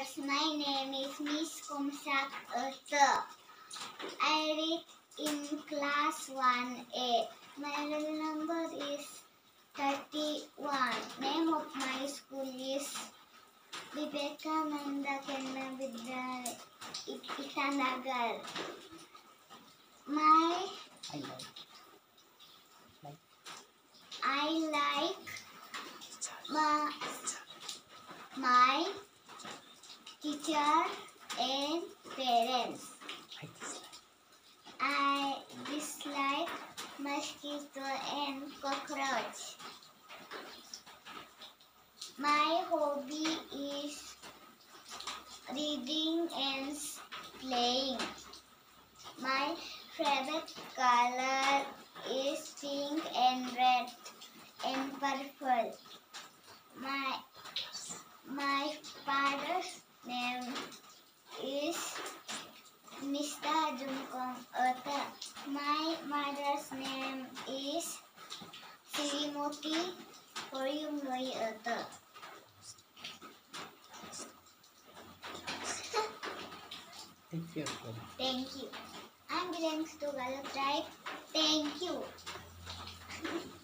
viewers, my name is Miss Komsak. I read in class 1A. My roll number is 31. Name of my school is Vivekananda Kendra Vidyalaya, Itanagar. I like my teacher and parents. I dislike mosquito and cockroach. My hobby is reading and playing. My favorite color is pink and red and purple. My father's name is Mr. Jumkong Ota. My mother's name is Srimoti Koyumloi Ota. Thank you. I'm belongs to Galo tribe. Thank you.